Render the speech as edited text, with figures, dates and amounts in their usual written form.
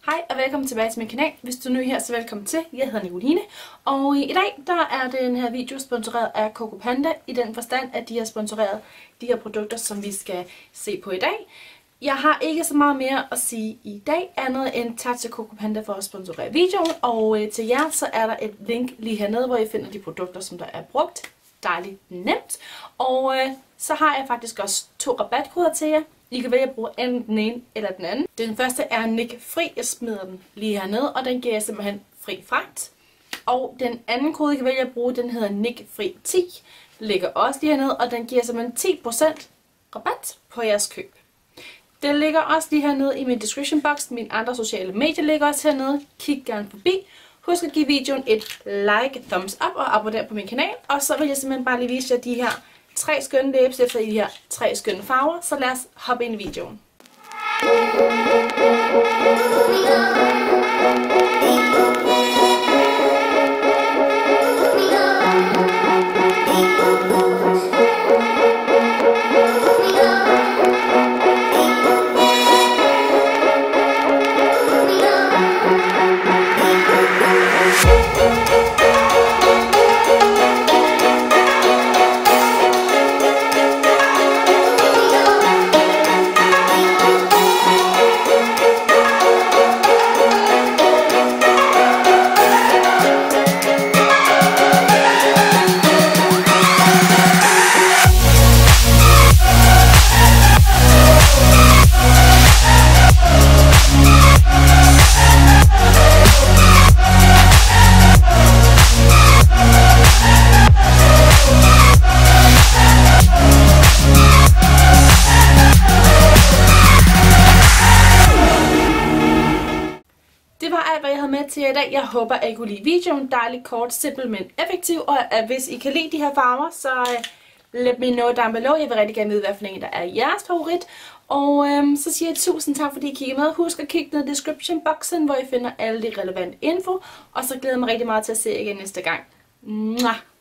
Hej og velkommen tilbage til min kanal. Hvis du er ny her, så velkommen til. Jeg hedder Nicoline. Og i dag der er den her video sponsoreret af Coco Panda, i den forstand, at de har sponsoreret de her produkter, som vi skal se på i dag. Jeg har ikke så meget mere at sige i dag, andet end tak til Coco Panda for at sponsorere videoen. Og til jer, så er der et link lige hernede, hvor I finder de produkter, som der er brugt. Dejligt nemt. Og så har jeg faktisk også 2 rabatkoder til jer. I kan vælge at bruge enten den ene eller den anden. Den første er Nick Fri. Jeg smider den lige hernede, og den giver jeg simpelthen fri fragt. Og den anden kode, I kan vælge at bruge, den hedder Nick Fri 10. Ligger også lige hernede, og den giver simpelthen 10% rabat på jeres køb. Den ligger også lige hernede i min description box. Mine andre sociale medier ligger også hernede. Kig gerne forbi. Husk at give videoen et like, thumbs up og abonner på min kanal. Og så vil jeg simpelthen bare lige vise jer de her 3 skønne læbestifter i de her 3 skønne farver. Så lad os hoppe ind i videoen. Det var alt, hvad jeg havde med til jer i dag. Jeg håber, at I kunne lide videoen. Dejligt kort, simpel, men effektiv. Og at hvis I kan lide de her farver, så let me know down below. Jeg vil rigtig gerne vide, hvad for en der er jeres favorit. Og så siger jeg tusind tak, fordi I kiggede med. Husk at kigge ned i description boxen, hvor I finder alle de relevante info. Og så glæder jeg mig rigtig meget til at se jer igen næste gang. Mwah!